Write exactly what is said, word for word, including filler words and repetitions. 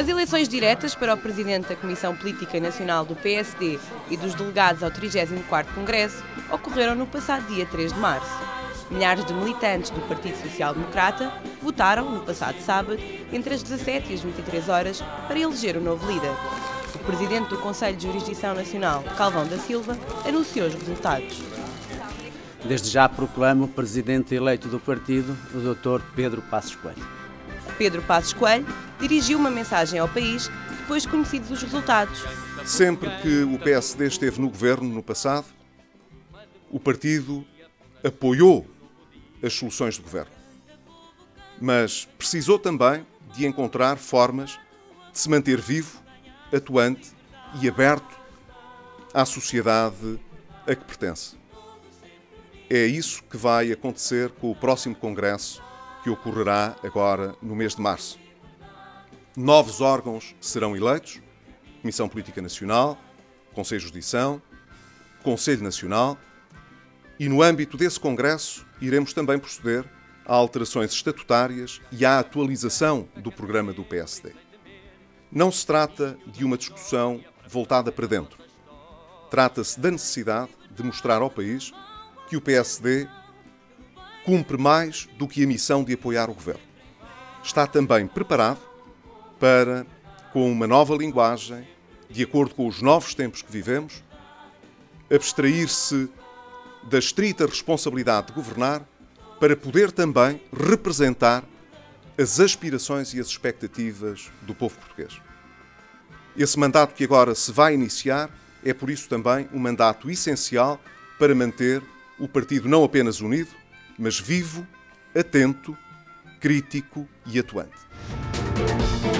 As eleições diretas para o Presidente da Comissão Política Nacional do P S D e dos delegados ao trigésimo quarto Congresso ocorreram no passado dia três de março. Milhares de militantes do Partido Social Democrata votaram, no passado sábado, entre as dezassete e as vinte e três horas, para eleger o novo líder. O Presidente do Conselho de Jurisdição Nacional, Calvão da Silva, anunciou os resultados. Desde já proclamo o Presidente eleito do partido, o doutor Pedro Passos Coelho. Pedro Passos Coelho dirigiu uma mensagem ao país depois de conhecidos os resultados. Sempre que o P S D esteve no governo no passado, o partido apoiou as soluções do governo. Mas precisou também de encontrar formas de se manter vivo, atuante e aberto à sociedade a que pertence. É isso que vai acontecer com o próximo Congresso, que ocorrerá agora no mês de março. Novos órgãos serão eleitos: Comissão Política Nacional, Conselho de Jurisdição, Conselho Nacional, e no âmbito desse Congresso iremos também proceder a alterações estatutárias e à atualização do programa do P S D. Não se trata de uma discussão voltada para dentro. Trata-se da necessidade de mostrar ao país que o P S D cumpre mais do que a missão de apoiar o governo. Está também preparado para, com uma nova linguagem, de acordo com os novos tempos que vivemos, abstrair-se da estrita responsabilidade de governar para poder também representar as aspirações e as expectativas do povo português. Esse mandato que agora se vai iniciar é, por isso, também um mandato essencial para manter o partido não apenas unido, mas vivo, atento, crítico e atuante.